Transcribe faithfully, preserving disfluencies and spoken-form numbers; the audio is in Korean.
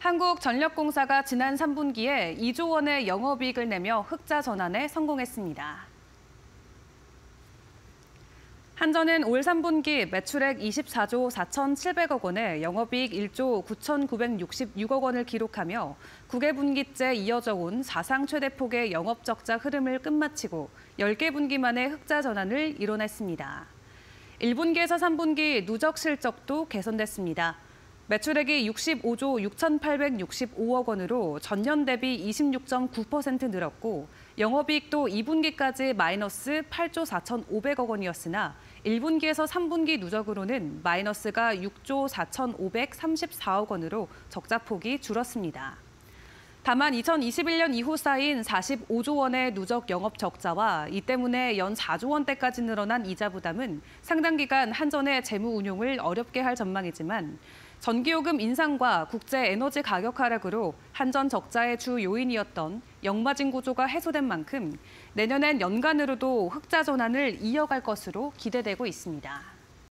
한국전력공사가 지난 삼 분기에 이조 원의 영업이익을 내며 흑자 전환에 성공했습니다. 한전은 올 삼 분기 매출액 이십사조 사천칠백억 원에 영업이익 일조 구천구백육십육억 원을 기록하며 구 개 분기째 이어져 온 사상 최대 폭의 영업적자 흐름을 끝마치고 열 개 분기 만에 흑자 전환을 이뤄냈습니다. 일 분기에서 삼 분기 누적 실적도 개선됐습니다. 매출액이 육십오조 육천팔백육십오억 원으로 전년 대비 이십육 점 구 퍼센트 늘었고 영업이익도 이 분기까지 마이너스 팔조 사천오백억 원이었으나 일 분기에서 삼 분기 누적으로는 마이너스가 육조 사천오백삼십사억 원으로 적자폭이 줄었습니다. 다만 이천이십일 년 이후 쌓인 사십오조 원의 누적 영업 적자와 이 때문에 연 사조 원대까지 늘어난 이자 부담은 상당 기간 한전의 재무 운용을 어렵게 할 전망이지만 전기요금 인상과 국제 에너지 가격 하락으로 한전 적자의 주 요인이었던 역마진 구조가 해소된 만큼 내년엔 연간으로도 흑자 전환을 이어갈 것으로 기대되고 있습니다.